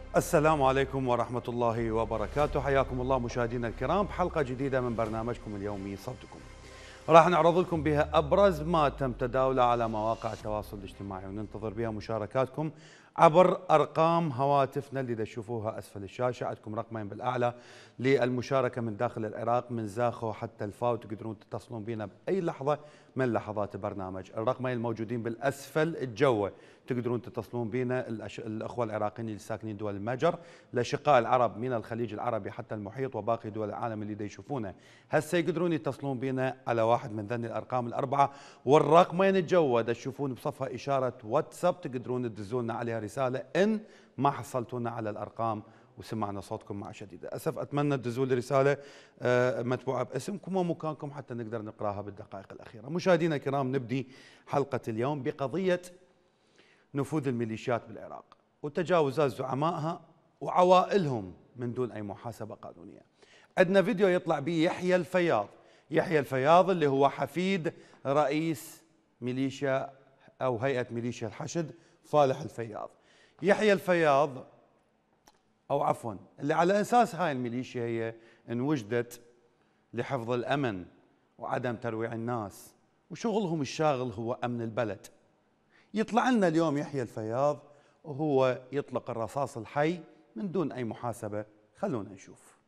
السلام عليكم ورحمة الله وبركاته. حياكم الله مشاهدينا الكرام بحلقة جديدة من برنامجكم اليومي صوتكم. راح نعرض لكم بها أبرز ما تم تداوله على مواقع التواصل الاجتماعي، وننتظر بها مشاركاتكم عبر أرقام هواتفنا اللي تشوفوها أسفل الشاشة. عندكم رقمين بالأعلى للمشاركة من داخل العراق، من زاخو حتى الفاو، تقدرون تتصلون بنا بأي لحظة من لحظات البرنامج. الرقمين الموجودين بالأسفل الجوة تقدرون تتصلون بنا الأخوة العراقيين اللي ساكنين دول المجر، الأشقاء العرب من الخليج العربي حتى المحيط وباقي دول العالم اللي يشوفونا هسه يقدرون يتصلون بنا على واحد من ذني الأرقام الأربعة. والرقمين الجوة تشوفون بصفها إشارة واتساب، تقدرون تدزوا لنا عليها رسالة إن ما حصلتونا على الأرقام وسمعنا صوتكم مع شديدة أسف. أتمنى تدزوا لي رسالة متبوعة باسمكم ومكانكم حتى نقدر نقراها بالدقائق الأخيرة. مشاهدينا الكرام، نبدي حلقة اليوم بقضية نفوذ الميليشيات بالعراق وتجاوزات زعمائها وعوائلهم من دون أي محاسبة قانونية. عندنا فيديو يطلع به يحيى الفياض، يحيى الفياض اللي هو حفيد رئيس ميليشيا أو هيئة ميليشيا الحشد فالح الفياض. يحيى الفياض أو عفوا اللي على أساس هاي الميليشيا هي انوجدت لحفظ الأمن وعدم ترويع الناس وشغلهم الشاغل هو أمن البلد. يطلع لنا اليوم يحيى الفياض وهو يطلق الرصاص الحي من دون أي محاسبة. خلونا نشوف.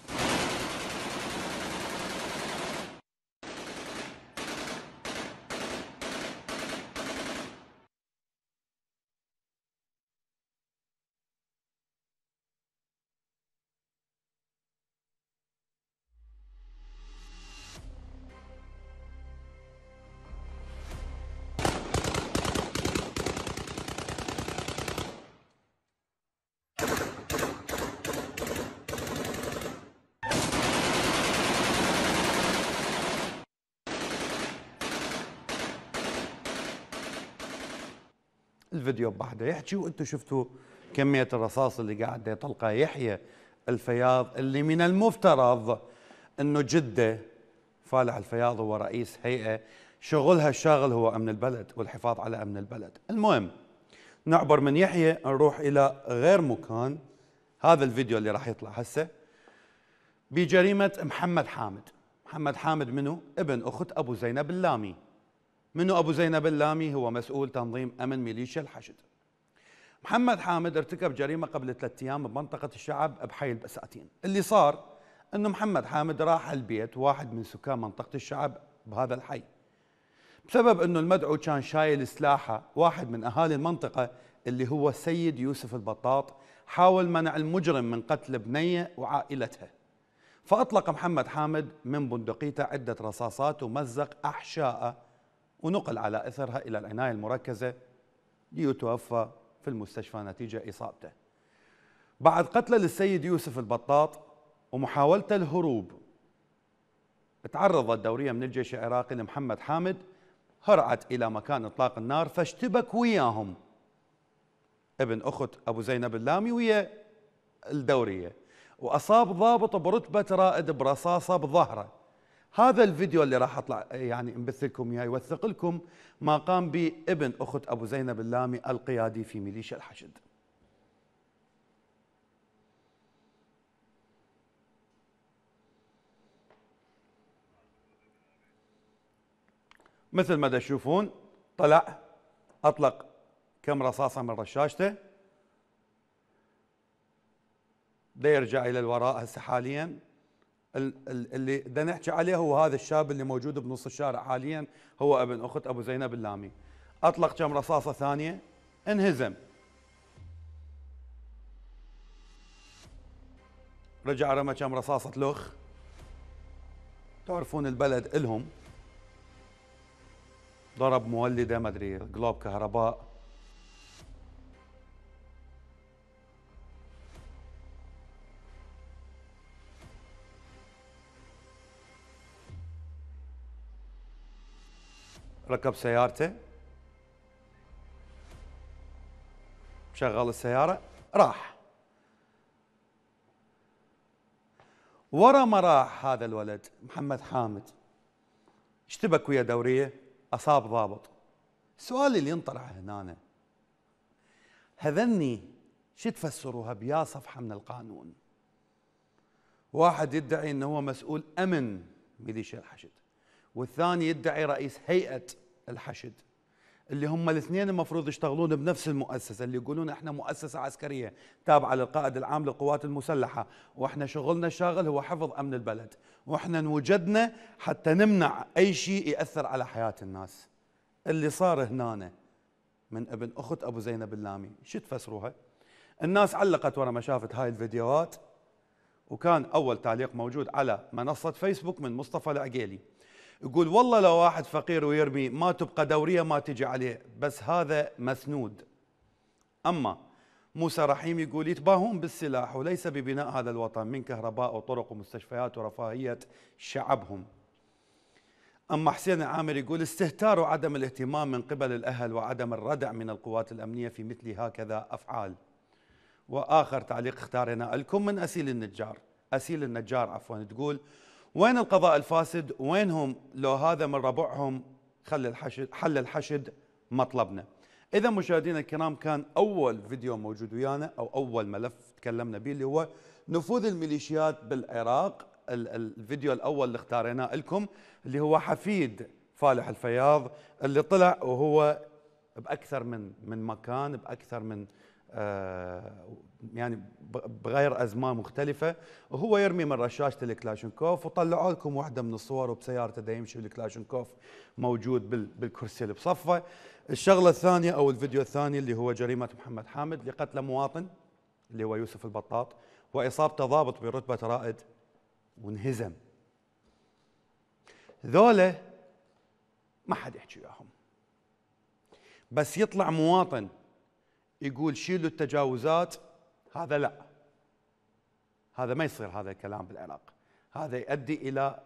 الفيديو بعده يحكي وانتم شفتوا كمية الرصاص اللي قاعد يطلقه يحيى الفياض، اللي من المفترض انه جده فالح الفياض هو رئيس هيئة شغلها الشاغل هو امن البلد والحفاظ على امن البلد. المهم نعبر من يحيى نروح الى غير مكان. هذا الفيديو اللي راح يطلع هسه بجريمة محمد حامد. محمد حامد منو؟ ابن اخت ابو زينب اللامي. منو ابو زينب اللامي؟ هو مسؤول تنظيم امن ميليشيا الحشد. محمد حامد ارتكب جريمه قبل 3 ايام بمنطقه الشعب بحي البساتين. اللي صار انه محمد حامد راح البيت واحد من سكان منطقه الشعب بهذا الحي، بسبب انه المدعو كان شايل سلاحه. واحد من اهالي المنطقه اللي هو السيد يوسف البطاط حاول منع المجرم من قتل بنيه وعائلتها، فاطلق محمد حامد من بندقيته عده رصاصات ومزق احشائه ونقل على اثرها الى العنايه المركزه ليتوفى في المستشفى نتيجه اصابته. بعد قتله للسيد يوسف البطاط ومحاولته الهروب، تعرضت دوريه من الجيش العراقي لمحمد حامد، هرعت الى مكان اطلاق النار فاشتبك وياهم ابن اخت ابو زينب اللامي ويا الدوريه، واصاب ضابط برتبه رائد برصاصه بظهره. هذا الفيديو اللي راح اطلع يعني نبث لكم اياه يوثق لكم ما قام به ابن اخت ابو زينب اللامي القيادي في ميليشيا الحشد. مثل ما تشوفون طلع اطلق كم رصاصه من رشاشته، دا يرجع الى الوراء هسه حاليا. اللي دا نحكي عليه هو هذا الشاب اللي موجود بنص الشارع حاليا، هو ابن اخت ابو زينب اللامي. اطلق كم رصاصه ثانيه، انهزم، رجع رمى كم رصاصه لخ. تعرفون البلد الهم، ضرب مولده ما ادري قلوب كهرباء. ركب سيارته، شغل السيارة، راح. ورا ما راح هذا الولد محمد حامد اشتبك ويا دورية، أصاب ضابط. السؤال اللي ينطرح هنا، هذني شو تفسروها بيا صفحة من القانون؟ واحد يدعي انه هو مسؤول امن ميليشيا الحشد، والثاني يدعي رئيس هيئة الحشد، اللي هم الاثنين المفروض يشتغلون بنفس المؤسسة، اللي يقولون احنا مؤسسة عسكرية تابعة للقائد العام للقوات المسلحة، واحنا شغلنا الشاغل هو حفظ امن البلد، واحنا انوجدنا حتى نمنع اي شيء يأثر على حياة الناس. اللي صار هنا من ابن اخت ابو زينب اللامي، شو تفسروها؟ الناس علقت ورا ما شافت هاي الفيديوهات، وكان اول تعليق موجود على منصة فيسبوك من مصطفى العقيلي، يقول والله لو واحد فقير ويرمي ما تبقى دورية ما تجي عليه، بس هذا مسنود. أما موسى رحيم يقول يتباهون بالسلاح وليس ببناء هذا الوطن من كهرباء وطرق ومستشفيات ورفاهية شعبهم. أما حسين العامر يقول استهتار وعدم الاهتمام من قبل الأهل وعدم الردع من القوات الأمنية في مثل هكذا أفعال. وآخر تعليق اختارنا لكم من أسيل النجار عفوا، تقول وين القضاء الفاسد؟ وينهم لو هذا من ربعهم؟ حل الحشد مطلبنا. إذا مشاهدينا الكرام، كان أول فيديو موجود ويانا أو أول ملف تكلمنا به اللي هو نفوذ الميليشيات بالعراق. الفيديو الأول اللي اختارناه لكم اللي هو حفيد فالح الفياض، اللي طلع وهو بأكثر من مكان، بأكثر من يعني بغير أزمان مختلفة، وهو يرمي من رشاشة الكلاشنكوف، وطلعوا لكم واحدة من الصور وبسيارته دا يمشي بالكلاشنكوف موجود بالكرسي اللي بصفه. الشغلة الثانية أو الفيديو الثاني اللي هو جريمة محمد حامد لقتل مواطن اللي هو يوسف البطاط وإصابته ضابط برتبة رائد وانهزم. ذولا ما حد يحكي وياهم، بس يطلع مواطن يقول شيلوا التجاوزات، هذا لا، هذا ما يصير هذا الكلام بالعراق، هذا يؤدي إلى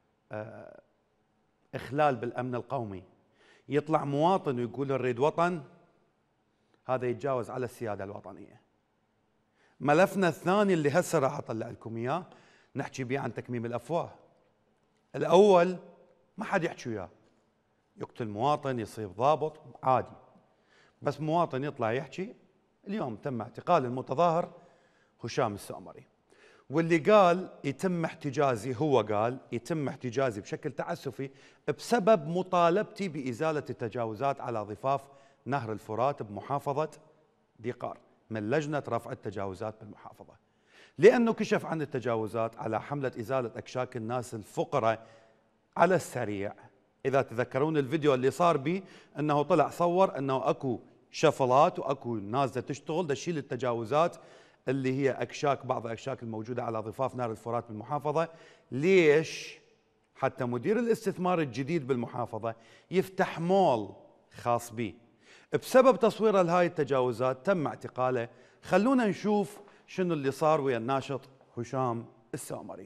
إخلال بالأمن القومي. يطلع مواطن ويقول نريد وطن، هذا يتجاوز على السيادة الوطنية. ملفنا الثاني اللي هسه راح أطلع لكم إياه نحكي بيه عن تكميم الأفواه. الأول ما حد يحكي وياه، يقتل مواطن يصيب ضابط عادي، بس مواطن يطلع يحكي. اليوم تم اعتقال المتظاهر هشام السومري، واللي قال يتم احتجازي، هو قال يتم احتجازي بشكل تعسفي بسبب مطالبتي بإزالة التجاوزات على ضفاف نهر الفرات بمحافظة ديقار من لجنة رفع التجاوزات بالمحافظة، لأنه كشف عن التجاوزات على حملة إزالة أكشاك الناس الفقراء على السريع. إذا تذكرون الفيديو اللي صار بي أنه طلع صور أنه أكو شفلات وأكو ناس تشتغل تشيل التجاوزات اللي هي أكشاك، بعض الأكشاك الموجودة على ضفاف نهر الفرات بالمحافظة. ليش؟ حتى مدير الاستثمار الجديد بالمحافظة يفتح مول خاص به. بسبب تصويره لهاي التجاوزات تم اعتقاله. خلونا نشوف شنو اللي صار ويا الناشط هشام السومري.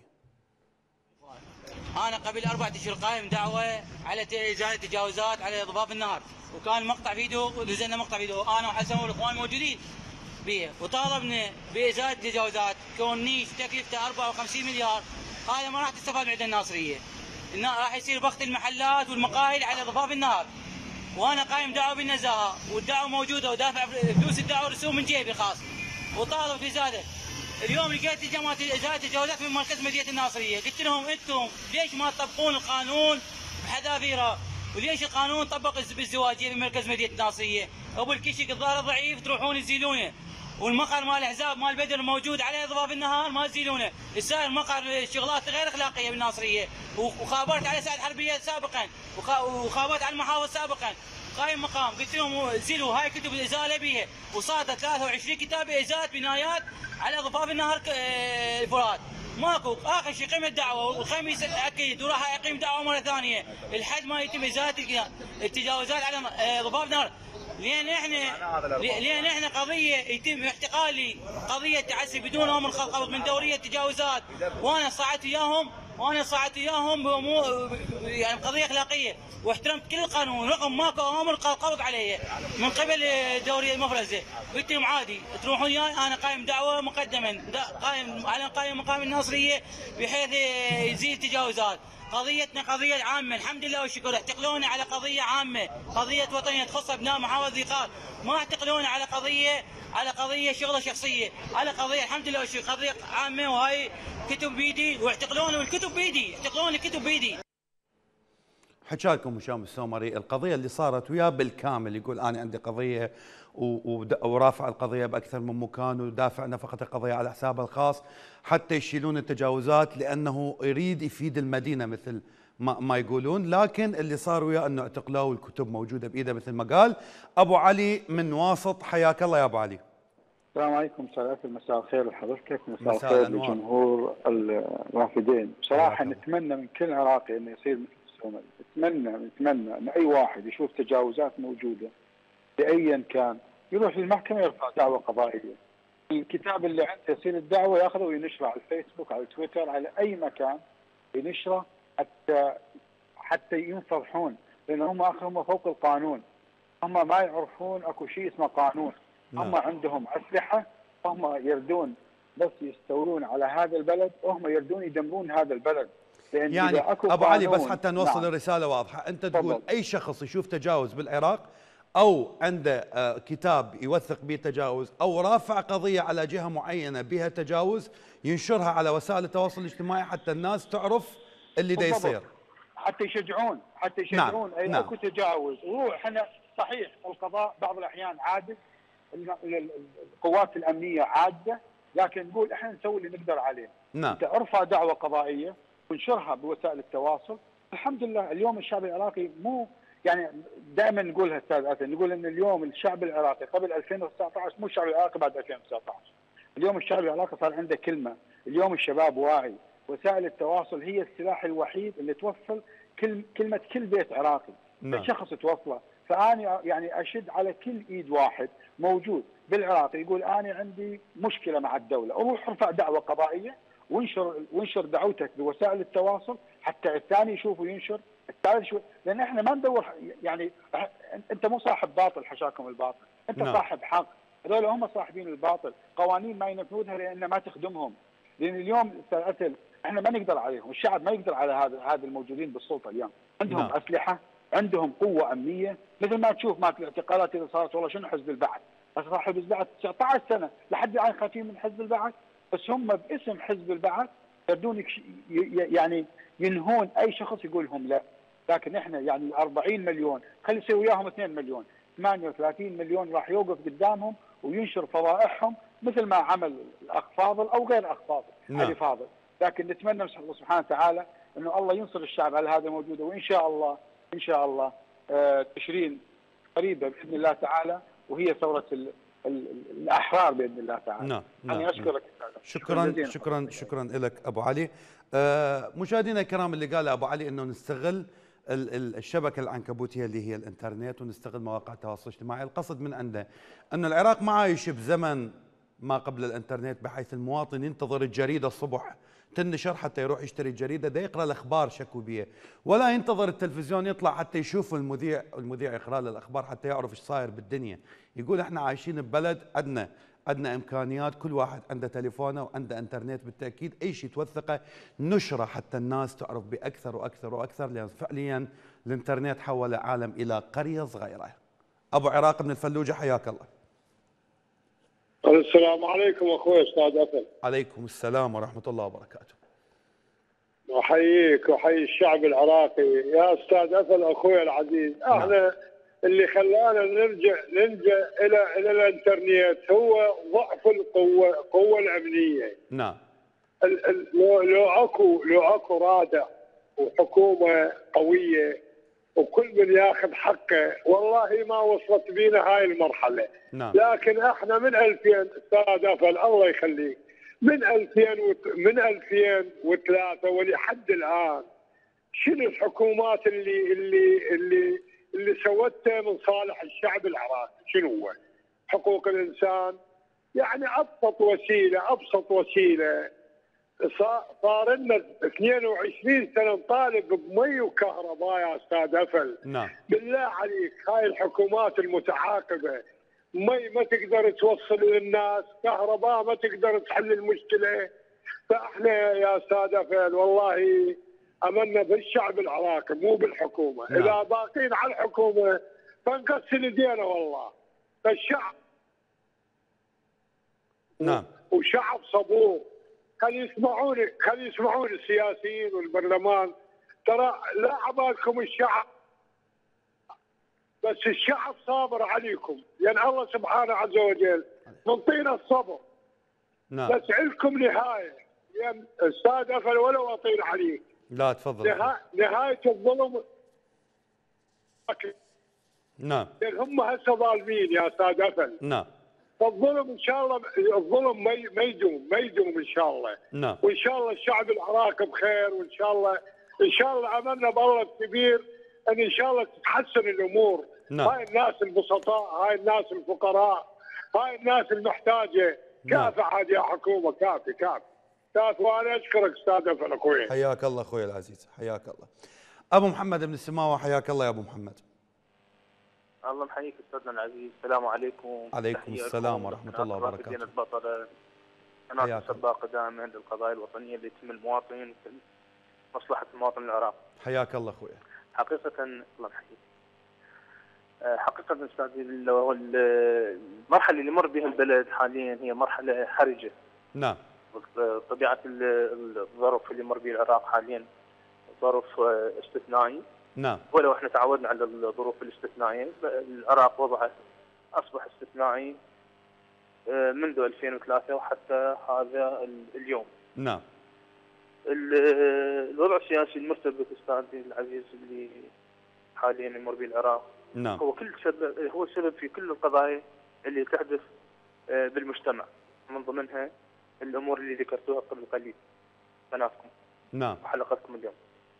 أنا قبل 4 أشهر قائم دعوة على إزالة تجاوزات على ضفاف النهر، وكان مقطع فيديو ونزلنا مقطع فيديو أنا وحسن والإخوان موجودين به، وطالبنا بإزالة التجاوزات كورنيش تكلفته 54 مليار. هذا ما راح تستفاد من الناصرية، راح يصير بخت المحلات والمقاهي على ضفاف النهر. وأنا قائم دعوة بالنزاهة، والدعوة موجودة ودافع فلوس الدعوة رسوم من جيبي خاص، وطالب بإزالة. اليوم لقيت جماعة إزالة التجاوزات في مركز مدينة الناصرية، قلت لهم أنتم ليش ما تطبقون القانون بحذافيره؟ وليش القانون طبق بالزواجية بمركز مدينة الناصرية؟ أبو الكشك الظاهر ضعيف تروحون تزيلونه، والمقر مال الحزاب مال بدر موجود على ضفاف النهار ما تزيلونه، السائر مقر شغلات غير أخلاقية بالناصرية، وخابرت على ساعة حربية سابقا، وخابرت على المحافظ سابقا. قايم مقام قلت لهم زيلوا هاي كتب الازاله بيها، وصادت 23 كتاب ازاله بنايات على ضفاف النهر الفرات. ماكو. اخر شيء قيمه دعوه، والخميس اكيد وراح اقيم دعوه مره ثانيه لحد ما يتم ازاله التجاوزات على ضفاف النهر. لان احنا قضيه يتم احتقالي، قضيه تعسي بدون امر قبض من دوريه تجاوزات، وانا صعدت اياهم يعني قضيه اخلاقيه، واحترمت كل القانون رغم ماكو امر قبض علي من قبل الدوريه المفرزه. قلت لهم عادي تروحون وياي، انا قائم دعوه مقدما، قائم مقام الناصريه بحيث يزيل التجاوزات. قضيتنا قضيه عامه، الحمد لله والشكر. اعتقلونا على قضيه عامه، قضيه وطنيه تخص ابناء محافظه ذي، ما اعتقلونا على قضيه شغله شخصيه، على قضيه الحمد لله والشكر قضيه عامه. وهاي كتب بيدي واعتقلوني، والكتب بيدي، اعتقلوني الكتب بيدي. حكى لكم هشام السومري القضيه اللي صارت وياه بالكامل، يقول انا عندي قضيه ورافع القضيه باكثر من مكان ودافع نفقه القضيه على حسابه الخاص حتى يشيلون التجاوزات لانه يريد يفيد المدينه مثل ما يقولون. لكن اللي صار وياه انه اعتقلوه والكتب موجوده بايده مثل ما قال. ابو علي من واسط، حياك الله يا ابو علي. السلام عليكم، مساء الخير لحضرتك، مساء مساء الخير الأنوار. لجمهور الرافدين. بصراحه نتمنى من كل عراقي انه يصير مثل السومري، نتمنى ان اي واحد يشوف تجاوزات موجوده بايا كان يروح للمحكمه يرفع دعوه قضائيه. الكتاب اللي عنده يصير الدعوه ياخذه وينشره على الفيسبوك، على تويتر، على اي مكان ينشره حتى ينفضحون، لان هم فوق القانون، هم ما يعرفون اكو شيء اسمه قانون. هم عندهم اسلحه، هم يردون بس يستولون على هذا البلد، وهم يردون يدمرون هذا البلد. لأن يعني إذا أكو ابو علي بس قانون، حتى نوصل نعم. الرساله واضحه، انت تقول تفضل. اي شخص يشوف تجاوز بالعراق او عنده كتاب يوثق به تجاوز او رافع قضيه على جهه معينه بها تجاوز ينشرها على وسائل التواصل الاجتماعي حتى الناس تعرف اللي دا يصير، حتى يشجعون نعم. اي نعم. اكو تجاوز. روح احنا صحيح القضاء بعض الاحيان عادل، القوات الامنيه عاده، لكن نقول احنا نسوي اللي نقدر عليه. نعم. انت ارفع دعوه قضائيه وانشرها بوسائل التواصل. الحمد لله اليوم الشعب العراقي مو يعني دائما نقولها استاذ أثن، نقول ان اليوم الشعب العراقي قبل 2019 مو الشعب العراقي بعد 2019. اليوم الشعب العراقي صار عنده كلمه، اليوم الشباب واعي، وسائل التواصل هي السلاح الوحيد اللي توصل كلمه كل بيت عراقي، نعم. كل شخص توصله. فاني يعني اشد على كل ايد واحد موجود بالعراق يقول انا عندي مشكله مع الدوله، وروح ارفع دعوه قضائيه وانشر دعوتك بوسائل التواصل حتى الثاني يشوف وينشر، الثالث يشوف، لان احنا ما ندور يعني انت مو صاحب باطل حشاكم الباطل، انت نعم. صاحب حق. هذول هم صاحبين الباطل، قوانين ما ينفذونها لان ما تخدمهم. لان اليوم استاذ احنا ما نقدر عليهم، الشعب ما يقدر على هذا الموجودين بالسلطه اليوم، عندهم نعم. اسلحه، عندهم قوه امنيه، مثل ما تشوف ما الاعتقالات اللي صارت، والله شنو حزب البعث؟ صار حزب البعث 19 سنه لحد الان خايفين من حزب البعث، بس هم باسم حزب البعث يردون يعني ينهون اي شخص يقول لهم لا. لكن احنا يعني 40 مليون خلي يصير وياهم 2 مليون، 38 مليون راح يوقف قدامهم وينشر فضائحهم مثل ما عمل الاخ فاضل او غير اخ فاضل، علي فاضل. لكن نتمنى من الله سبحانه وتعالى انه الله ينصر الشعب على هذا الموجوده، وان شاء الله ان شاء الله تشرين قريبه باذن الله تعالى، وهي ثوره الاحرار باذن الله تعالى. نعم. انا اشكرك. شكرا لك ابو علي. مشاهدينا الكرام، اللي قاله ابو علي انه نستغل الشبكه العنكبوتيه اللي هي الانترنت ونستغل مواقع التواصل الاجتماعي. القصد من عنده ان العراق ما عايش بزمن ما قبل الانترنت، بحيث المواطن ينتظر الجريده الصبح تنشر حتى يروح يشتري الجريده، ده يقرا الاخبار شكو بيه، ولا ينتظر التلفزيون يطلع حتى يشوف المذيع يقرا له الاخبار حتى يعرف ايش صاير بالدنيا. يقول احنا عايشين ببلد عندنا امكانيات، كل واحد عنده تليفونه وعنده انترنت، بالتاكيد اي شيء توثقه نشره حتى الناس تعرف باكثر واكثر واكثر، لان فعليا الانترنت حول العالم الى قريه صغيره. ابو عراق من الفلوجه، حياك الله. السلام عليكم اخوي استاذ أثن. عليكم السلام ورحمه الله وبركاته. احييك واحيي الشعب العراقي يا استاذ أثن اخوي العزيز. احنا اللي خلانا نلجا الى الانترنت هو ضعف القوه الامنيه. نعم. لو اكو رادع وحكومه قويه وكل من ياخذ حقه والله ما وصلت بينا هاي المرحله. نعم. لكن احنا من 2000 استاذ أفل الله يخليك، من 2003 ولحد الان شنو الحكومات اللي سوتها من صالح الشعب العراقي؟ شنو هو؟ حقوق الانسان، يعني ابسط وسيله صار لنا 22 سنه نطالب بمي وكهرباء يا استاذ أفل. نعم. بالله عليك هاي الحكومات المتعاقبه مي ما تقدر توصل للناس، كهرباء ما تقدر تحل المشكله. فاحنا يا استاذ أفل والله املنا بالشعب العراقي مو بالحكومه. نعم. اذا باقين على الحكومه فنقسل ايدينا والله. فالشعب نعم. وشعب صبور. خلي يسمعون السياسيين والبرلمان. ترى لا عبالكم الشعب، بس الشعب صابر عليكم، لان يعني الله سبحانه عز وجل منطينا الصبر. نعم. بس عندكم نهايه، يعني استاذ افل ولو اطيل عليك. لا تفضل. نهايه الظلم. نعم. لان هم هسه ظالمين يا استاذ افل. نعم. فالظلم ان شاء الله الظلم ما يدوم ان شاء الله. نعم. وان شاء الله الشعب العراقي بخير، وان شاء الله املنا بالله الكبير ان شاء الله تتحسن الامور. نعم. هاي الناس البسطاء، هاي الناس الفقراء، هاي الناس المحتاجه. نعم. كافي عاد يا حكومه، كافي كافي كافي. وانا اشكرك استاذ افل اخوي. حياك الله اخوي العزيز، حياك الله. ابو محمد بن السماوه، حياك الله يا ابو محمد. الله محييك استاذنا العزيز، السلام عليكم. عليكم السلام ورحمه الله وبركاته. البطله قناه سباقه دائما للقضايا الوطنيه اللي تهم المواطن مصلحه المواطن العراقي. حياك الله اخوي. حقيقه الله يحييك. حقيقه استاذي المرحله اللي يمر بها البلد حاليا هي مرحله حرجه. نعم. طبيعه الظرف اللي يمر به العراق حاليا ظرف استثنائي. نعم. ولو احنا تعودنا على الظروف الاستثنائيه، العراق وضعه اصبح استثنائي منذ 2003 وحتى هذا اليوم. نعم. الوضع السياسي المرتبك استاذي العزيز اللي حاليا يمر به العراق. نعم. هو سبب في كل القضايا اللي تحدث بالمجتمع، من ضمنها الامور اللي ذكرتوها قبل قليل قناتكم. نعم. وحلقتكم اليوم.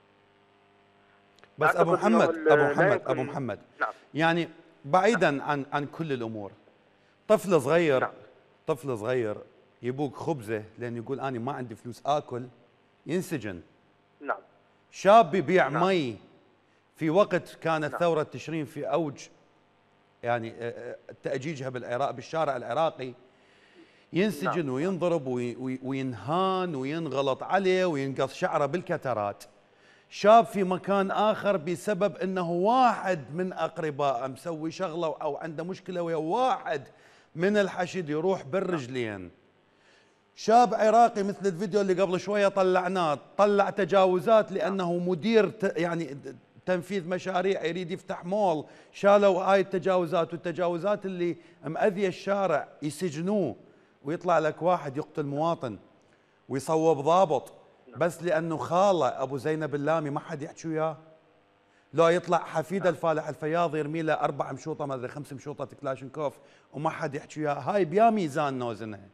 بس ابو محمد نعم. يعني بعيدا عن كل الامور، طفل صغير نعم. طفل صغير يبوق خبزه لان يقول انا ما عندي فلوس اكل ينسجن. نعم. شاب يبيع نعم. مي في وقت كانت نعم. ثوره تشرين في اوج يعني تاجيجها بالعراق بالشارع العراقي، ينسجن. نعم. وينضرب وينهان وينغلط عليه وينقص شعره بالكترات. شاب في مكان آخر بسبب أنه واحد من أقربائه مسوي شغلة أو عنده مشكلة ويا واحد من الحشد يروح بالرجلين. شاب عراقي مثل الفيديو اللي قبل شوية طلعناه، طلع تجاوزات لأنه مدير يعني تنفيذ مشاريع يريد يفتح مول، شالوا هاي التجاوزات والتجاوزات اللي مأذية الشارع يسجنوه، ويطلع لك واحد يقتل مواطن ويصوب ضابط بس لأنه خاله أبو زينب اللامي ما حد يحكي وياه. لو يطلع حفيد الفالح الفياض يرمي له 4 مشوطة ما أدري 5 مشوطة كلاشنكوف وما حد يحكي وياه. هاي بيا ميزان نوزنها.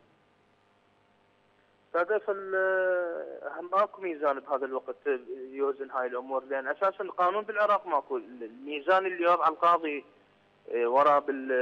استاذ ماكو ميزان بهذا الوقت يوزن هاي الامور، لان اساسا القانون بالعراق ماكو. الميزان اللي يوضع القاضي وراء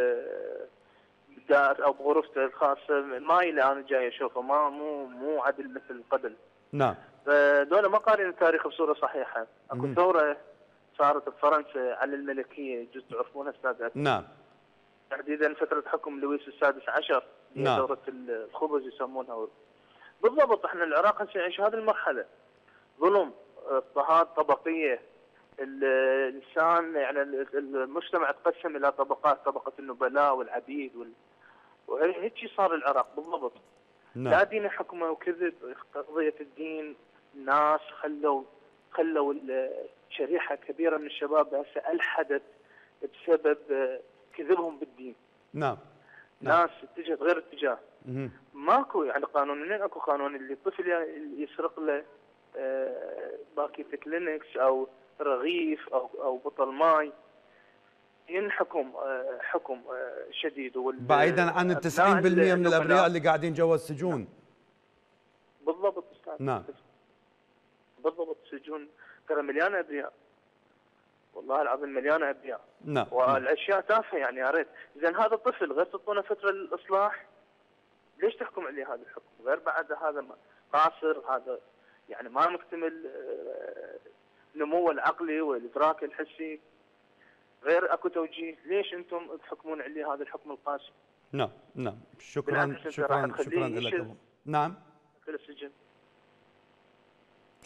بالدار او بغرفته الخاصه ما اللي انا جاي اشوفه مو عدل مثل قبل. نعم. فدول ما قارين التاريخ بصوره صحيحه. اكو ثوره صارت بفرنسا على الملكيه، جزء تعرفونها استاذ. نعم. تحديدا فتره حكم لويس السادس عشر. نعم. ثوره الخبز يسمونها. بالضبط احنا العراق هسه يعيش هذه المرحله، ظلم، اضطهاد، طبقيه. الانسان يعني المجتمع تقسم الى طبقات، طبقه النبلاء والعبيد وهيك صار العراق بالضبط. نعم. لا دين حكمه وكذب، قضيه الدين. الناس خلوا شريحه كبيره من الشباب هسه الحدت بسبب كذبهم بالدين. نعم. ناس اتجهت غير اتجاه. ماكو يعني قانون. منين اكو قانون اللي الطفل يسرق له باكيت كلينكس او رغيف او بطل ماي ينحكم حكم شديد. بعيدا عن 90% من الابرياء اللي قاعدين جوا السجون. بالضبط استاذ. نعم. بالضبط. السجون ترى مليانه ابرياء، والله العظيم مليانه ابرياء. نعم. والاشياء تافهه يعني. يا ريت زين هذا الطفل غير تعطونه فتره للاصلاح، ليش تحكم عليه هذا الحكم؟ غير بعد هذا قاصر، هذا يعني ما مكتمل نموه العقلي والادراك الحسي، غير اكو توجيه. ليش انتم تحكمون عليه هذا الحكم القاسي؟ نعم. نعم. شكرا لك. نعم.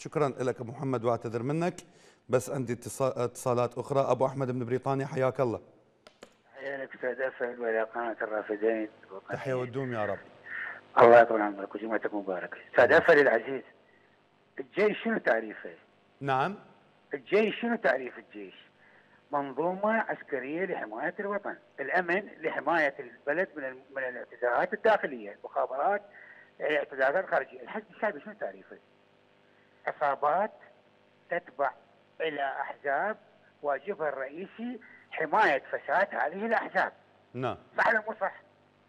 شكرا لك ابو محمد واعتذر منك، بس عندي اتصالات اخرى. ابو احمد من بريطانيا حياك الله. حياك استاذ اسد والى قناه الرافدين. تحيا والدوم يا رب. الله يطول عمرك وجمعتك مباركه. استاذ اسد العزيز، الجيش شنو تعريفه؟ نعم. الجيش شنو تعريف الجيش؟ منظومه عسكريه لحمايه الوطن، الامن لحمايه البلد من الاعتداءات الداخليه، المخابرات، الاعتداءات الخارجيه، الحشد الشعبي شنو تعريفه؟ عصابات تتبع الى احزاب واجبها الرئيسي حمايه فساد هذه الاحزاب. نعم. صح ولا مو صح؟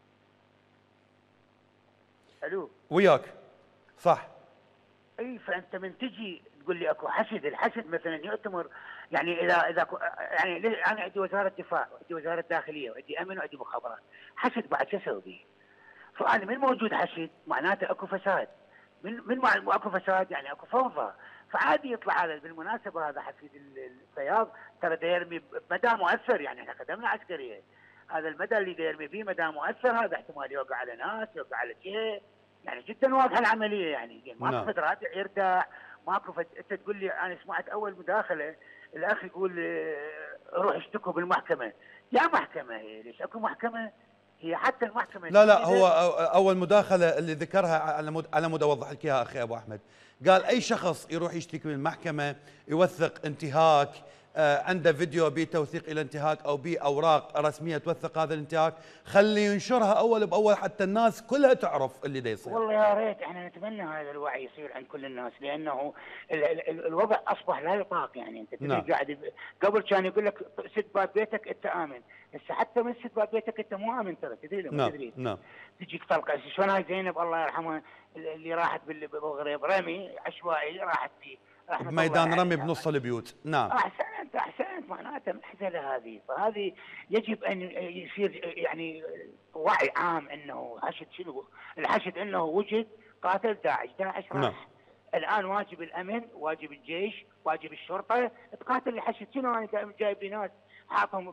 الو وياك صح. اي، فانت من تجي تقول لي اكو حشد، الحشد مثلا يؤتمر يعني اذا يعني انا عندي وزاره دفاع وعندي وزاره داخليه وعندي امن وعندي مخابرات، حشد بعد شو اسوي به؟ فانا من موجود حشد معناته اكو فساد، من اكو فساد يعني اكو فوضى، فعادي يطلع هذا. بالمناسبه هذا حفيد الفياض ترى دا يرمي بمدى مؤثر، يعني احنا خدمنا عسكريه، هذا المدى اللي دا يرمي فيه مدى مؤثر، هذا احتمال يوقع على ناس، يوقع على جهه، يعني جدا واضحه العمليه، يعني ماكو فد رادع يرتاح، ماكو فد. انت تقول لي انا سمعت اول مداخله الاخ يقول روح اشتكوا بالمحكمه، يا محكمه هي ليش اكو محكمه؟ هي حتى المحكمه لا هو اول مداخله اللي ذكرها على مود اوضح لك اياها اخي ابو احمد، قال اي شخص يروح يشتكي بالمحكمه يوثق انتهاك، عنده فيديو بتوثيق الى انتهاك او باوراق رسميه توثق هذا الانتهاك، خلي ينشرها اول باول حتى الناس كلها تعرف اللي دا يصير. والله يا ريت احنا نتمنى هذا الوعي يصير عند كل الناس، لانه الوضع اصبح لا يطاق. يعني انت تدري قاعد قبل كان يقول لك سد باب بيتك انت امن، هسه حتى من سد باب بيتك انت مو امن، ترى تدري ما تدري. نعم. تجيك طلقه شلون هاي زينب الله يرحمها اللي راحت بالغريب رمي عشوائي، راحت في ميدان رمي بنص البيوت. نعم. احسنت معناته محزنه هذه، فهذه يجب ان يصير يعني وعي عام انه حشد شنو؟ الحشد انه وجد قاتل داعش راح. نعم. الان واجب الامن، واجب الجيش، واجب الشرطه تقاتل الحشد. شنو انا جايب لي ناس حاطهم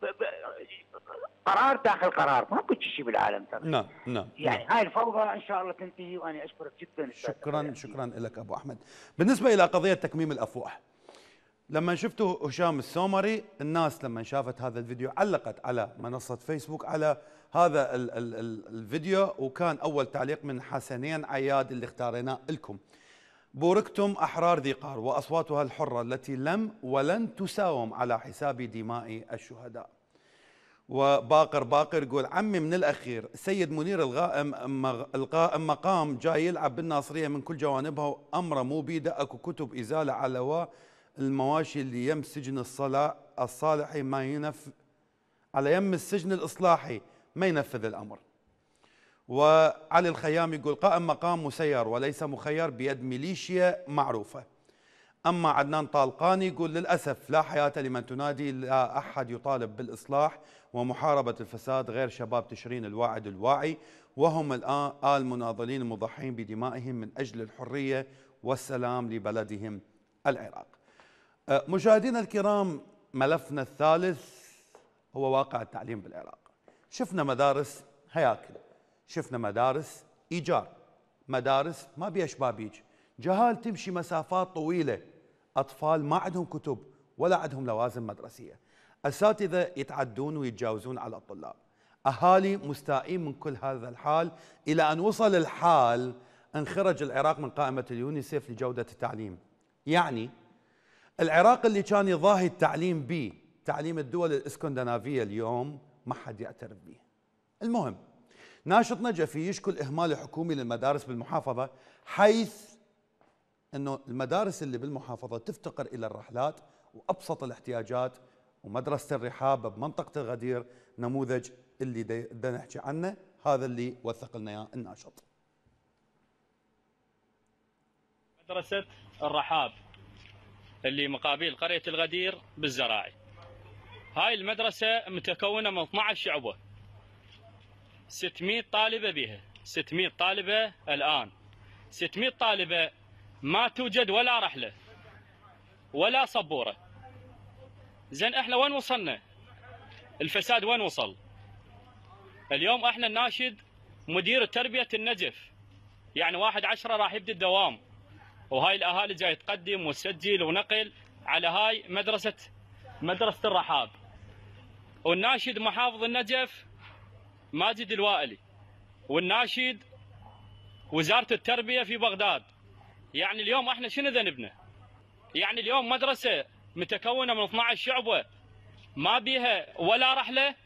قرار داخل قرار، ما كنت شيء بالعالم ترى. نعم. يعني هاي الفوضى ان شاء الله تنتهي، وانا اشكرك جدا. شكرا لك ابو احمد. بالنسبه الى قضيه تكميم الافواه، لما شفتوا هشام السومري، الناس لما شافت هذا الفيديو علقت على منصه فيسبوك على هذا الفيديو، وكان اول تعليق من حسنين عياد اللي اختاريناه لكم: بوركتم احرار ذي قار واصواتها الحره التي لم ولن تساوم على حساب دماء الشهداء. وباقر يقول: عمي من الاخير السيد منير القائم مقام جاي يلعب بالناصريه من كل جوانبها، امره مو بيده، اكو كتب ازاله على المواشي اللي يم السجن الصالحي ما على يم السجن الاصلاحي ما ينفذ الامر. وعلي الخيام يقول: قائم مقام مسير وليس مخير بيد ميليشيا معروفه. اما عدنان طالقاني يقول: للاسف لا حياه لمن تنادي لا احد يطالب بالاصلاح ومحاربه الفساد غير شباب تشرين الواعد الواعي، وهم الان المناضلين المضحين بدمائهم من اجل الحريه والسلام لبلدهم العراق. مشاهدينا الكرام، ملفنا الثالث هو واقع التعليم بالعراق. شفنا مدارس هياكل، شفنا مدارس ايجار، مدارس ما بيها شبابيج، جهال تمشي مسافات طويله، اطفال ما عندهم كتب ولا عندهم لوازم مدرسيه، اساتذه يتعدون ويتجاوزون على الطلاب، اهالي مستائين من كل هذا الحال، الى ان وصل الحال ان خرج العراق من قائمه اليونيسف لجوده التعليم. يعني العراق اللي كان يضاهي التعليم به تعليم الدول الاسكندنافيه اليوم ما حد يعترف به. المهم، ناشط نجفي يشكو الإهمال الحكومي للمدارس بالمحافظة، حيث أنه المدارس اللي بالمحافظة تفتقر إلى الرحلات وأبسط الاحتياجات، ومدرسة الرحاب بمنطقة الغدير نموذج اللي بدنا نحكي عنه، هذا اللي وثق لنا اياه الناشط. مدرسة الرحاب اللي مقابل قرية الغدير بالزراعي، هاي المدرسة متكونة من 12 شعبة، 600 طالبة بها، 600 طالبة الآن، 600 طالبة ما توجد ولا رحلة ولا صبورة. زين احنا وين وصلنا؟ الفساد وين وصل؟ اليوم احنا نناشد مدير تربية النجف، يعني 1/10 راح يبدي الدوام، وهاي الاهالي جاي تقدم وتسجل ونقل على هاي مدرسه الرحاب. والناشد محافظ النجف ماجد الوائلي، والناشد وزاره التربيه في بغداد. يعني اليوم احنا شنو ذنبنا؟ يعني اليوم مدرسه متكونه من 12 شعبه ما بيها ولا رحله.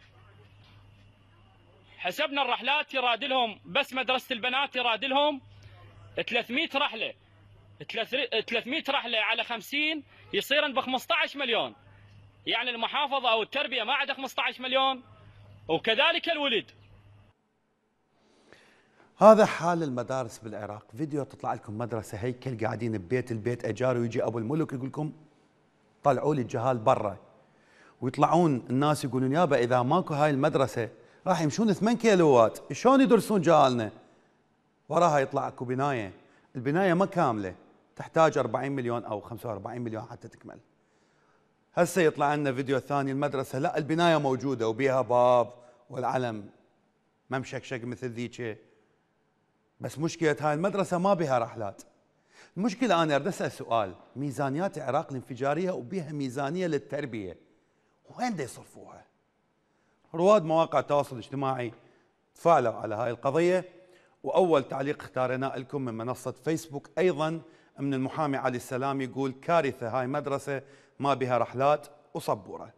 حسبنا الرحلات يراد لهم بس مدرسه البنات يراد لهم 300 رحله. 300 رحله على 50 يصيرن ب 15 مليون. يعني المحافظه او التربيه ما عندها 15 مليون، وكذلك الولد. هذا حال المدارس بالعراق. فيديو تطلع لكم مدرسه هيكل قاعدين ببيت البيت اجار، ويجي ابو الملك يقول لكم طلعوا لي الجهال برا، ويطلعون الناس يقولون يابا اذا ماكو هاي المدرسه راح يمشون 8 كيلوات، شلون يدرسون جهالنا؟ وراها يطلع اكو بنايه، البنايه ما كامله تحتاج 40 مليون او 45 مليون حتى تكمل. هسه يطلع لنا فيديو ثاني المدرسه لا البنايه موجوده وبيها باب والعلم ما مشكشق مثل ذيك، بس مشكله هاي المدرسه ما بيها رحلات. المشكله انا اريد اسال سؤال، ميزانيات العراق الانفجاريه وبيها ميزانيه للتربيه، وين دا يصرفوها؟ رواد مواقع التواصل الاجتماعي تفاعلوا على هاي القضيه، واول تعليق اختارناه لكم من منصه فيسبوك ايضا من المحامي علي السلام، يقول كارثه هاي مدرسه ما بها رحلات وصبوره.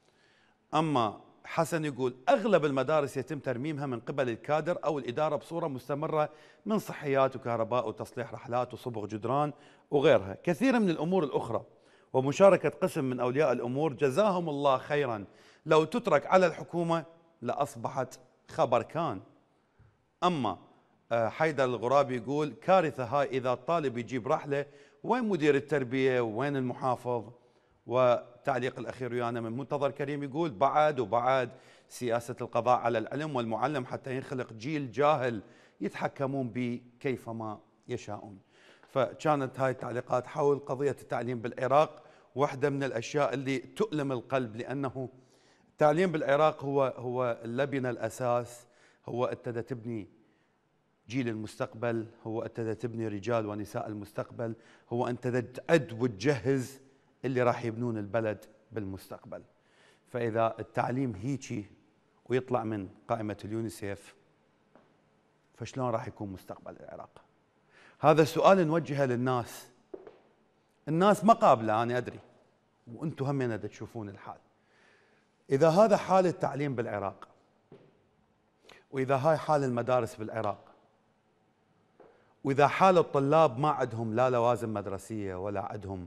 اما حسن يقول اغلب المدارس يتم ترميمها من قبل الكادر او الاداره بصوره مستمره من صحيات وكهرباء وتصليح رحلات وصبغ جدران وغيرها، كثير من الامور الاخرى، ومشاركه قسم من اولياء الامور جزاهم الله خيرا، لو تترك على الحكومه لاصبحت خبر كان. اما حيدر الغرابي يقول كارثه هاي، اذا الطالب يجيب رحله وين مدير التربيه وين المحافظ؟ والتعليق الاخير ويانا من منتظر كريم يقول بعد سياسه القضاء على العلم والمعلم حتى ينخلق جيل جاهل يتحكمون به كيفما يشاءون. فكانت هاي التعليقات حول قضيه التعليم بالعراق، واحده من الاشياء اللي تؤلم القلب، لانه التعليم بالعراق هو اللبنه الاساس، هو ابتدى تبني جيل المستقبل، هو ابتدى تبني رجال ونساء المستقبل، هو ابتدى تعد وتجهز اللي راح يبنون البلد بالمستقبل. فإذا التعليم هيجي ويطلع من قائمة اليونيسيف، فشلون راح يكون مستقبل العراق؟ هذا سؤال نوجهه للناس. الناس ما قابلة، أنا أدري، وأنتم هم تشوفون الحال. إذا هذا حال التعليم بالعراق، وإذا هاي حال المدارس بالعراق، وإذا حال الطلاب ما عندهم لا لوازم مدرسية ولا عندهم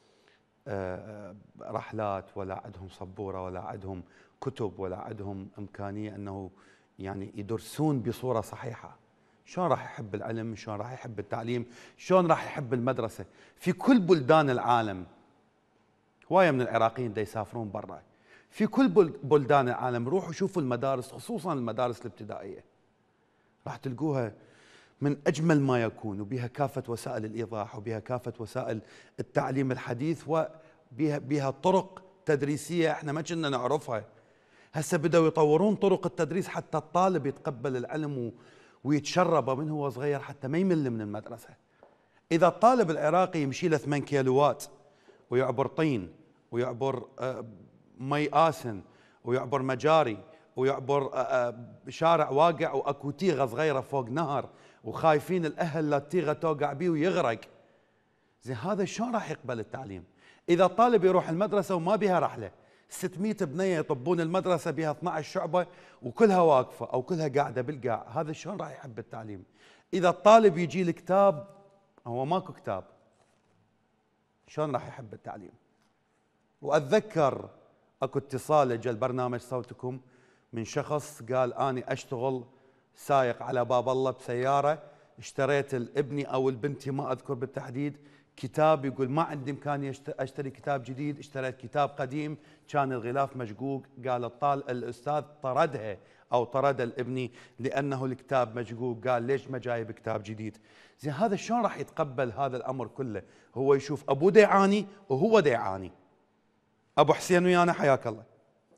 رحلات ولا عندهم صبورة ولا عندهم كتب ولا عندهم إمكانية أنه يعني يدرسون بصورة صحيحة، شلون راح يحب العلم؟ شلون راح يحب التعليم؟ شلون راح يحب المدرسة؟ في كل بلدان العالم هواية من العراقيين دا يسافرون برا، في كل بلدان العالم روحوا شوفوا المدارس، خصوصا المدارس الابتدائية راح تلقوها من أجمل ما يكون، وبها كافة وسائل الإيضاح وبها كافة وسائل التعليم الحديث، وبها طرق تدريسية احنا ما كنا نعرفها. هسه بدأوا يطورون طرق التدريس حتى الطالب يتقبل العلم ويتشرب منه وهو صغير حتى ما يمل من المدرسة. إذا الطالب العراقي يمشي له 8 كيلوات ويعبر طين ويعبر مي آسن ويعبر مجاري ويعبر شارع واقع واكو تيغه صغيره فوق نهر وخايفين الاهل لا التيغه توقع بيه ويغرق، زين هذا شلون راح يقبل التعليم؟ اذا الطالب يروح المدرسه وما بها رحله، 600 بنيه يطبون المدرسه بها 12 شعبه وكلها واقفه او كلها قاعده بالقاع، هذا شلون راح يحب التعليم؟ اذا الطالب يجي الكتاب هو ماكو كتاب، شلون راح يحب التعليم؟ واتذكر اكو اتصال اجى البرنامج صوتكم من شخص قال اني اشتغل سايق على باب الله بسياره، اشتريت لابني او لبنتي ما اذكر بالتحديد كتاب، يقول ما عندي امكانيه اشتري كتاب جديد، اشتريت كتاب قديم كان الغلاف مشقوق، قال الاستاذ طردها او طرد الابني لانه الكتاب مشقوق، قال ليش ما جايب كتاب جديد؟ زين هذا شلون راح يتقبل هذا الامر كله؟ هو يشوف ابوه دا يعاني وهو دا يعاني. ابو حسين ويانا حياك الله.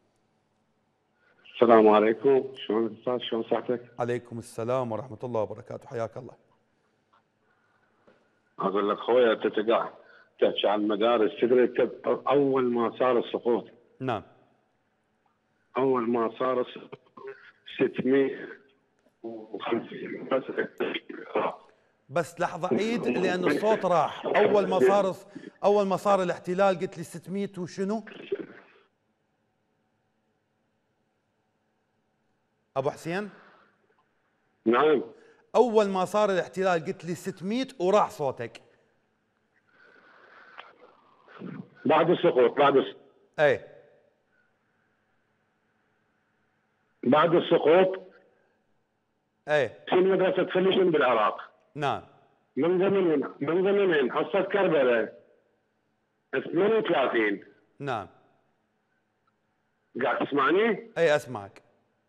السلام عليكم، شلون الاستاذ؟ شلون صحتك؟ عليكم السلام ورحمه الله وبركاته، حياك الله. اقول لك خويا انت قاعد تحكي عن المدارس، تدري اول ما صار السقوط، نعم، اول ما صار 650 بس لحظة عيد لأن الصوت راح. أول ما صار الاحتلال قلت لي 600 وشنو؟ أبو حسين؟ نعم. أول ما صار الاحتلال قلت لي 600 وراح صوتك. بعد السقوط ايه بعد السقوط ايه في مدرسة فليشن بالعراق. نعم. من زمنين حصة كربلاء 38. نعم. قاعد تسمعني؟ اي اسمعك.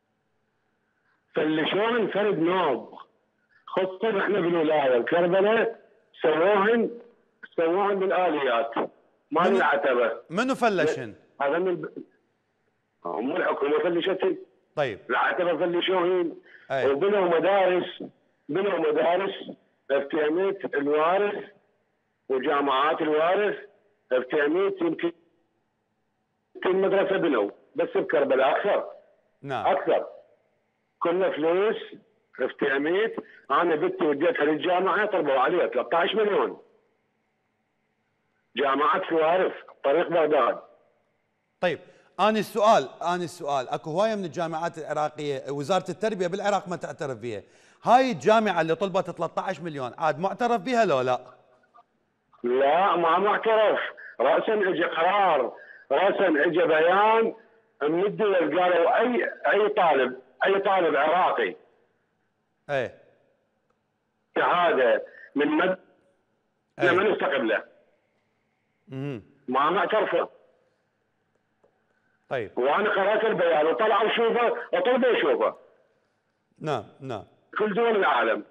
فلشون انفرد نوب، خصوصا احنا بالولايه الكربلاء سووهن بالاليات مال العتبه. منو فلشن؟ هذا من هم الحكومه فلشتن. طيب. العتبه فلشوهن وبنوا مدارس افتهمت الوارث وجامعات الوارث افتهمت يمكن مدرسه بنوا بس بكربلاء اكثر. نعم. اكثر كنا فلوس افتهمت. انا بنتي وديتها للجامعه طلبوا عليها 13 مليون. جامعه الوارث طريق بغداد. طيب أنا السؤال اكو هوايه من الجامعات العراقيه وزاره التربيه بالعراق ما تعترف بها. هاي الجامعه اللي طلبت 13 مليون عاد معترف بها لو لا؟ لا ما معترف. راسا اجى قرار، راسا اجى بيان من الدول قالوا اي طالب عراقي ايه شهاده من ما نستقبل له. ما معترفه. طيب. وانا قرأت البيان وطلعوا شوفه وطلبوا يشوفه. نعم نعم. كل دول العالم.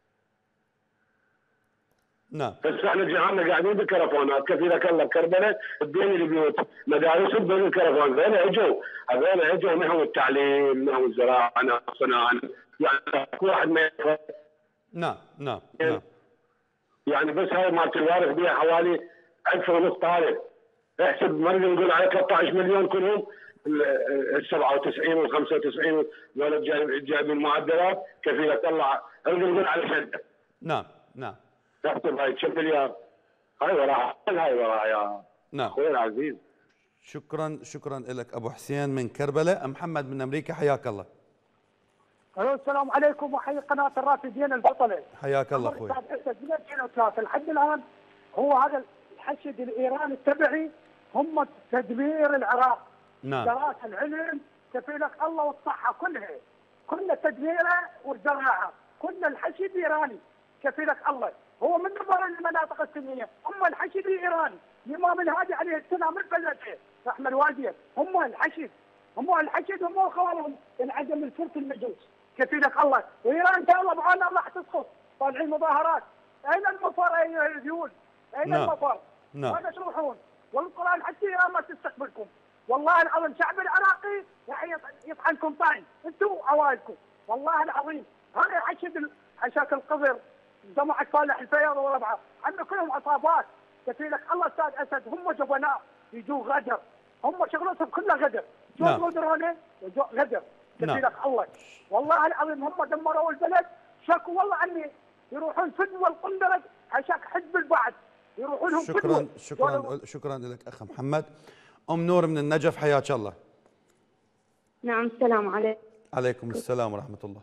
نعم. بس احنا جيراننا قاعدين بالكرفونات كثيرك الله بكربلاء تبين البيوت مدارس بين الكرفون. هذول اجوا نحو التعليم نحو الزراعه نحو الصناعه يعني كل واحد ما يفهم. نعم نعم يعني بس هاي مالت الوارث بيها حوالي 1500 طالب. احسب مرة نقول على 13 مليون كلهم ال 97 وال 95 ذولا جايبين معدلات كفيله تطلع نقول على شده. نعم نعم. تحسب هاي كم مليار؟ هاي وراها يا نعم اخوي العزيز. شكرا لك ابو حسين من كربلاء. محمد من امريكا حياك الله. الو السلام عليكم وحي قناه الرافدين البطله. حياك الله اخوي. من 2003 لحد الان هو هذا الحشد الايراني التبعي هم تدمير العراق. نعم. دراسه العلم كفيلك الله والصحه كلها تدميره والزراعه كل الحشد ايراني كفيلك الله. هو من نظر المناطق السنيه هم الحشد الايراني. الامام الهادي عليه السلام من بلده رحمه الوالدين هم الحشد هم خوالهم انعدم الفرس المجوس كفيلك الله. وايران ان شاء الله بعون الله راح تسقط. طالعين مظاهرات. اين المفر ايها الذيول؟ اين المفر؟ وين تروحون؟ والقران حتى ايران ما تستقبلكم. والله العظيم الشعب العراقي يطعنكم طعن انتم عوائلكم. والله العظيم هذا حشد القذر جماعه صالح الفياض وربعه عندنا كلهم عصابات كفيلك الله. استاذ اسد هم جبناء يجوا غدر. هم شغلتهم كلها غدر. شو درونه غدر كفيلك الله. والله العظيم هم دمروا البلد. شكوا والله عني يروحون فدوى القندرة عشان حزب البعث يروحون لهم فدوى. شكرا لك اخ محمد. ام نور من النجف حياك الله. نعم السلام عليكم. عليكم السلام ورحمه الله.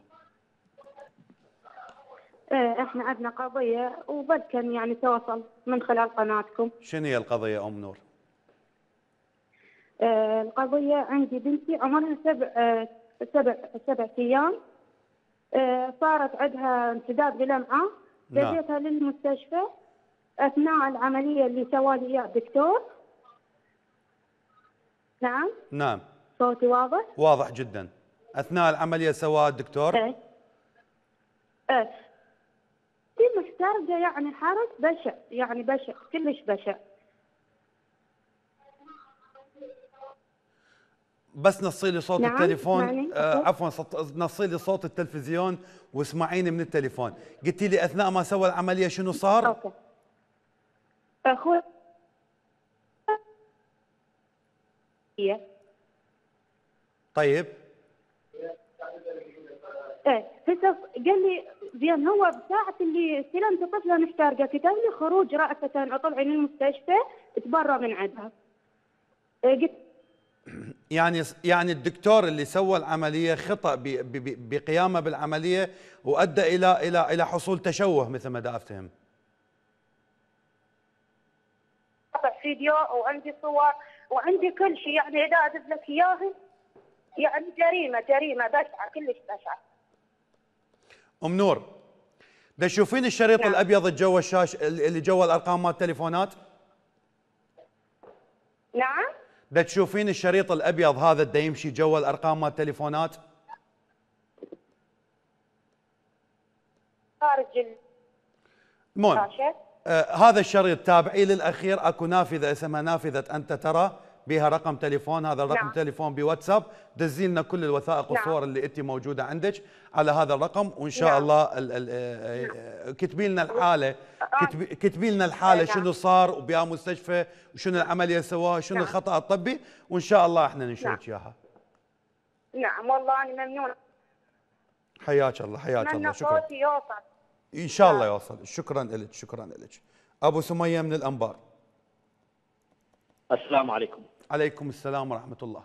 احنا عندنا قضيه وبد كان يعني توصل من خلال قناتكم. شنو هي القضيه ام نور؟ القضيه عندي بنتي عمرها سبع ايام. صارت عندها انسداد بلمعه. جبتها للمستشفى اثناء العمليه اللي سوالي اياه الدكتور. نعم صوتي واضح؟ واضح جدا. اثناء العمليه سواها الدكتور؟ ايه في محترجه يعني حرس بشع يعني بشع كلش بشع. بس نصي لي صوت التليفون. عفوا نصي لي صوت التلفزيون واسمعيني من التليفون. قلتي لي اثناء ما سوى العمليه شنو صار؟ اوكي. اخوي طيب ايه هسه قال لي زين هو بساعة اللي استلمت طفلة محترقة كتب لي خروج رأسة أطلع من المستشفى تبرى من عندها. قلت يعني الدكتور اللي سوى العمليه خطا بقيامه بالعمليه وادى الى حصول تشوه مثل ما دا افتهم. فيديو وعندي صور وعندي كل شيء، يعني اذا ادز لك اياه يعني جريمه بشعه كلش بشعه. ام نور، دا تشوفين الشريط نعم. الابيض اللي جوا الشاشه اللي جوا الارقام مال التليفونات؟ نعم؟ دا تشوفين الشريط الابيض هذا دا يمشي جوا الارقام مال التليفونات؟ خارج الشاشه. هذا الشريط تابعي للاخير، اكو نافذه اسمها نافذه انت ترى بها رقم تليفون، هذا الرقم نعم. تليفون بواتساب، دزي لنا كل الوثائق والصور اللي انت موجوده عندك على هذا الرقم، وان شاء نعم. الله كتبي لنا الحاله، كتبي لنا الحاله نعم. شنو صار وبيا مستشفى وشنو العمليه سواها شنو نعم. الخطا الطبي، وان شاء الله احنا ننشرك اياها. نعم والله انا ممنونه. حياك الله حياك الله، شكرا. صوتي يوصل ان شاء الله يوصل. شكرا لك شكرا لك. ابو سميه من الانبار. السلام عليكم. عليكم السلام ورحمه الله.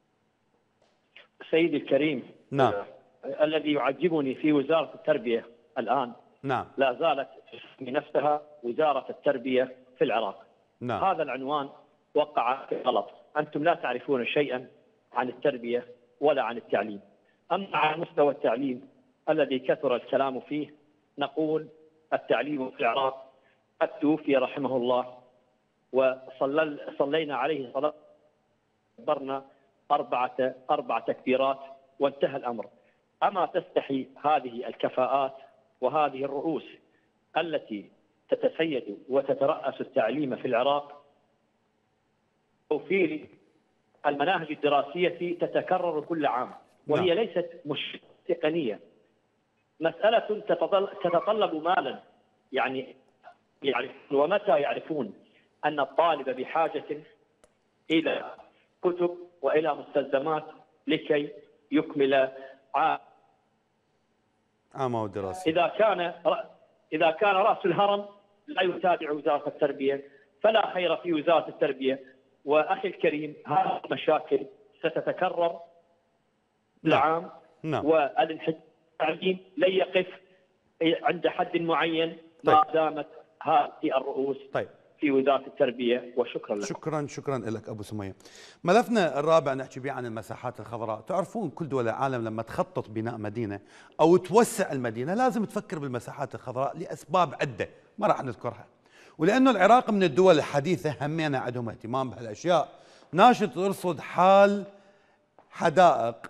سيدي الكريم، نعم. الذي يعجبني في وزارة التربية الآن نعم لا زالت تسمي نفسها وزارة التربية في العراق. نعم. هذا العنوان وقع غلط، أنتم لا تعرفون شيئا عن التربية ولا عن التعليم. أما على مستوى التعليم الذي كثر الكلام فيه، نقول التعليم في العراق قد توفي رحمه الله وصلينا عليه صلاة كبرنا أربع تكبيرات وانتهى الأمر. أما تستحي هذه الكفاءات وهذه الرؤوس التي تتسيد وتترأس التعليم في العراق توفير المناهج الدراسية تتكرر كل عام، وهي ليست مشكلة تقنية، مسألة تتطلب مالا. يعني ومتى يعرفون أن الطالب بحاجة إلى كتب وإلى مستلزمات لكي يكمل عامه الدراسي. إذا كان رأس الهرم لا يتابع وزارة التربية فلا خير في وزارة التربية. وأخي الكريم، هذه المشاكل ستتكرر العام. نعم. والتعليم لن يقف عند حد معين ما دامت هذه الرؤوس في وزارة التربية. وشكرا لكم. شكرا لك أبو سمية. ملفنا الرابع نحكي به عن المساحات الخضراء. تعرفون كل دول العالم لما تخطط بناء مدينة أو توسع المدينة لازم تفكر بالمساحات الخضراء لأسباب عدة ما راح نذكرها، ولأنه العراق من الدول الحديثة همينا عندهم اهتمام بهالأشياء. ناشط ترصد حال حدائق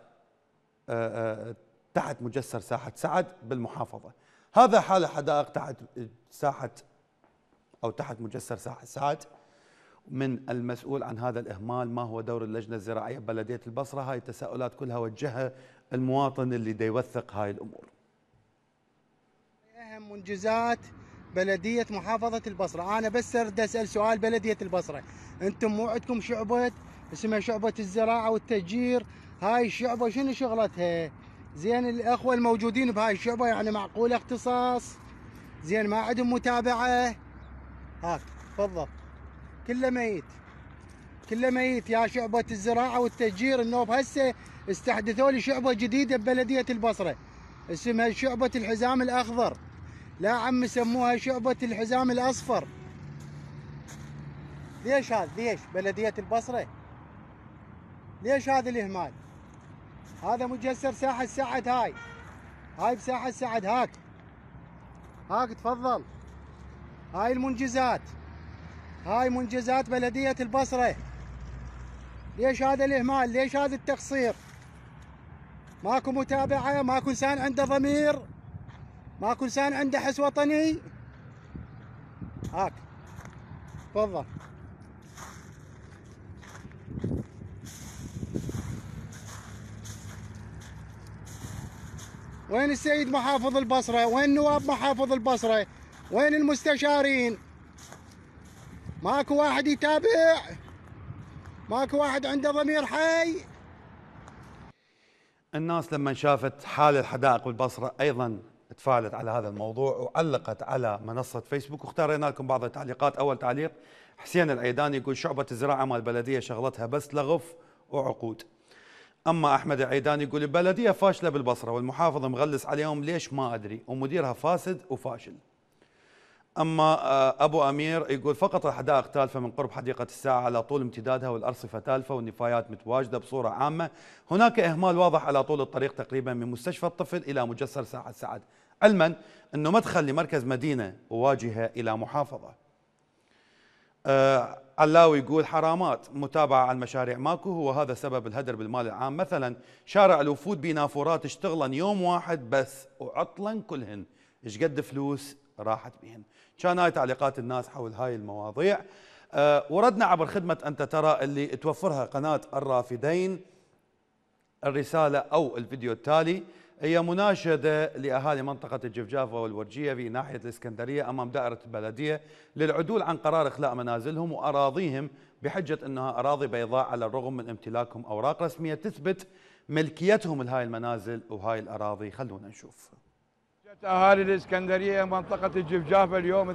تحت مجسر ساحة سعد بالمحافظة. هذا حال حدائق تحت ساحة أو تحت مجسر ساحة سعد. من المسؤول عن هذا الإهمال؟ ما هو دور اللجنة الزراعية ببلدية البصرة؟ هاي التساؤلات كلها وجهها المواطن اللي دا يوثق هاي الأمور. أهم منجزات بلدية محافظة البصرة، أنا بس أريد أسأل سؤال بلدية البصرة، أنتم مو عندكم شعبة اسمها شعبة الزراعة والتشجير؟ هاي الشعبة شنو شغلتها؟ زين الأخوة الموجودين بهاي الشعبة يعني معقول اختصاص؟ زين ما عندهم متابعة؟ هاك تفضل. كله ميت كله ميت يا شعبة الزراعة والتشجير. النوب هسه استحدثوا لي شعبة جديدة ببلدية البصرة اسمها شعبة الحزام الأخضر. لا عم سموها شعبة الحزام الأصفر. ليش هذا؟ ليش بلدية البصرة؟ ليش هذا الإهمال؟ هذا مجسر ساحة سعد. هاي بساحة سعد. هاك تفضل. هاي المنجزات، هاي منجزات بلدية البصرة. ليش هذا الإهمال؟ ليش هذا التقصير؟ ماكو متابعة؟ ماكو إنسان عنده ضمير؟ ماكو إنسان عنده حس وطني؟ هاك تفضل. وين السيد محافظ البصرة؟ وين نواب محافظ البصرة؟ وين المستشارين؟ ماكو واحد يتابع، ماكو واحد عنده ضمير حي. الناس لما شافت حال الحدائق بالبصرة أيضا تفاعلت على هذا الموضوع وعلقت على منصة فيسبوك، واختارينا لكم بعض التعليقات. أول تعليق حسين العيداني يقول شعبة الزراعة مال البلدية شغلتها بس لغف وعقود. أما أحمد العيداني يقول البلدية فاشلة بالبصرة والمحافظ مغلس عليهم ليش ما أدري، ومديرها فاسد وفاشل. أما أبو أمير يقول فقط الحدائق تالفة من قرب حديقة الساعة على طول امتدادها، والأرصفة تالفة والنفايات متواجدة بصورة عامة. هناك إهمال واضح على طول الطريق تقريبا من مستشفى الطفل إلى مجسر ساحة سعد، علما أنه مدخل لمركز مدينة وواجهة إلى محافظة. علاوي يقول حرامات، متابعة على المشاريع ماكو، هو هذا سبب الهدر بالمال العام. مثلا شارع الوفود بنافورات اشتغلن يوم واحد بس وعطلن كلهن، ايش قد فلوس راحت بهن. كان هاي تعليقات الناس حول هاي المواضيع. وردنا عبر خدمة أنت ترى اللي توفرها قناة الرافدين الرسالة أو الفيديو التالي، هي مناشدة لأهالي منطقة الجفجافة والورجية في ناحية الإسكندرية أمام دائرة البلدية للعدول عن قرار إخلاء منازلهم وأراضيهم بحجة أنها أراضي بيضاء على الرغم من امتلاكهم أوراق رسمية تثبت ملكيتهم لهاي المنازل وهاي الأراضي. خلونا نشوف. أهالي الإسكندرية منطقة الجفجافة اليوم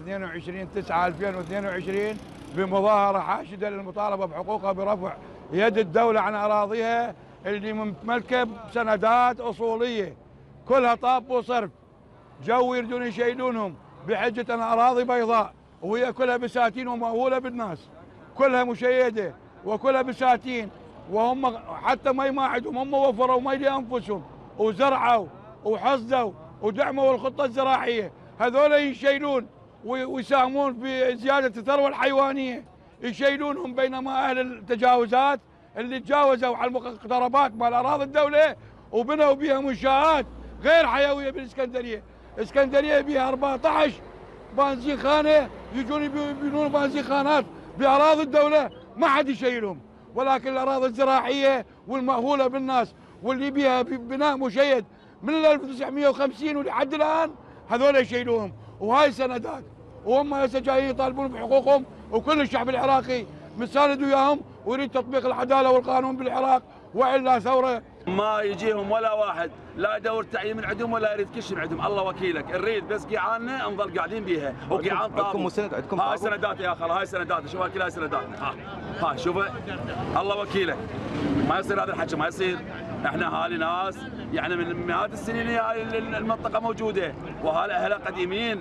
22/9/2022 بمظاهرة حاشدة للمطالبة بحقوقها برفع يد الدولة عن أراضيها اللي متملكة بسندات أصولية كلها طاب وصرف. جو يريدون يشيلونهم بحجة أن أراضي بيضاء وهي كلها بساتين ومأهولة بالناس، كلها مشيدة وكلها بساتين، وهم حتى ما يماعدهم، هم وفروا مي لأنفسهم وزرعوا وحصدوا ودعموا الخطة الزراعية. هذول يشيلون ويساهمون في زيادة الثروة الحيوانية، يشيلونهم، بينما أهل التجاوزات اللي تجاوزوا على المقتربات مال أراضي الدولة وبنوا بها منشآت غير حيوية بالإسكندرية. اسكندرية بها 14 بنزين خانة، يجون يبنون بنزين خانات بأراضي الدولة ما حد يشيلهم، ولكن الأراضي الزراعية والمأهولة بالناس واللي بها بناء مشيد من 1950 ولحد الآن هذول يشيلوهم، وهاي سندات، وهم هسه جايين يطالبون بحقوقهم، وكل الشعب العراقي مساند وياهم ويريد تطبيق العداله والقانون بالعراق، والا ثوره. ما يجيهم ولا واحد لا يدور تعيين من عندهم ولا يريد كش من عندهم، الله وكيلك، نريد بس قيعاننا نظل قاعدين بيها وقيعان طابو. عندكم مسند، عندكم هاي سندات يا اخي، هاي سندات، شوف كل هاي سنداتنا، ها شوف الله وكيلك، ما يصير هذا الحكي، ما يصير. احنا هالي ناس يعني من مئات السنين هاي المنطقه موجوده، وهالي اهلها قديمين.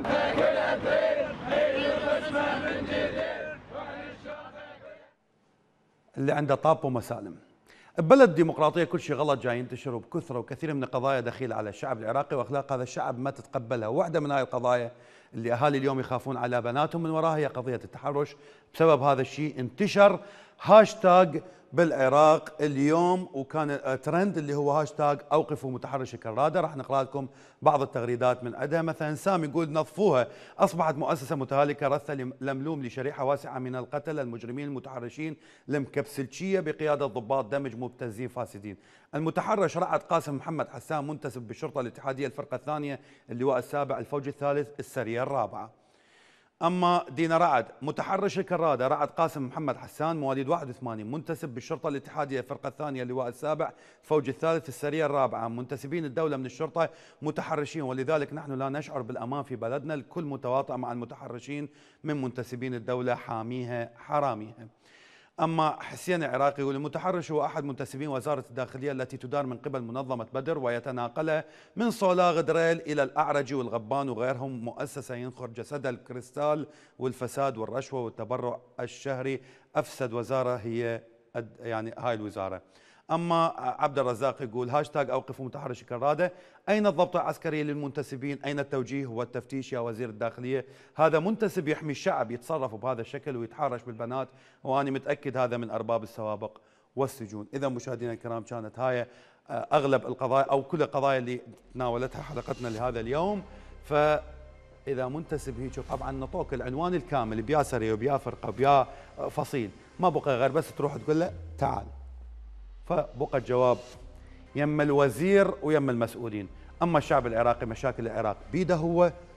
اللي عنده طاب ومسالم. ببلد ديمقراطية كل شيء غلط جاي ينتشر وبكثرة، وكثير من القضايا دخيلة على الشعب العراقي واخلاق هذا الشعب ما تتقبلها. واحدة من هاي القضايا اللي اهالي اليوم يخافون على بناتهم من وراها هي قضية التحرش. بسبب هذا الشيء انتشر هاشتاج بالعراق اليوم، وكان ترند اللي هو هاشتاج اوقفوا متحرش الكرادة. راح نقرا لكم بعض التغريدات من عندها. مثلا سام يقول نظفوها، اصبحت مؤسسه متهالكه رثه لملوم لشريحه واسعه من القتله المجرمين المتحرشين المكبسلشيه بقياده ضباط دمج مبتزين فاسدين. المتحرش رعد قاسم محمد حسان منتسب بالشرطه الاتحاديه الفرقه الثانيه اللواء السابع الفوج الثالث السريه الرابعه. أما دينا رعد متحرش الكرادة رعد قاسم محمد حسان مواليد 81 منتسب بالشرطة الاتحادية الفرقة الثانية اللواء السابع الفوج الثالث السرية الرابعة. منتسبين الدولة من الشرطة متحرشين، ولذلك نحن لا نشعر بالأمان في بلدنا. الكل متواطئ مع المتحرشين من منتسبين الدولة، حاميها حراميها. أما حسين العراقي يقول المتحرش هو أحد منتسبين وزارة الداخلية التي تدار من قبل منظمة بدر ويتناقلها من صولاغ دريل إلى الأعرج والغبان وغيرهم، مؤسسة ينخر جسدها الكريستال والفساد والرشوة والتبرع الشهري. أفسد وزارة هي يعني هاي الوزارة. أما عبد الرزاق يقول هاشتاج أوقفوا متحرش الكرادة، أين الضبط العسكري للمنتسبين؟ أين التوجيه والتفتيش يا وزير الداخلية؟ هذا منتسب يحمي الشعب يتصرف بهذا الشكل ويتحرش بالبنات، وأنا متأكد هذا من أرباب السوابق والسجون. إذا مشاهدينا الكرام كانت هاي أغلب القضايا أو كل القضايا اللي تناولتها حلقتنا لهذا اليوم. فإذا منتسب هيك طبعا نطوك العنوان الكامل بيا سرية وبيا فرقة وبيا فصيل، ما بقى غير بس تروح تقول له تعال. فبقى الجواب يم الوزير ويم المسؤولين. أما الشعب العراقي مشاكل العراق بيده هو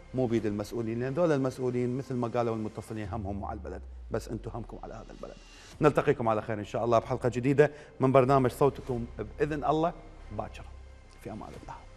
مو بيد المسؤولين، لان دول المسؤولين مثل ما قالوا المتصلين همهم على البلد، بس انتم همكم على هذا البلد. نلتقيكم على خير ان شاء الله بحلقه جديده من برنامج صوتكم باذن الله باكر. في امان الله.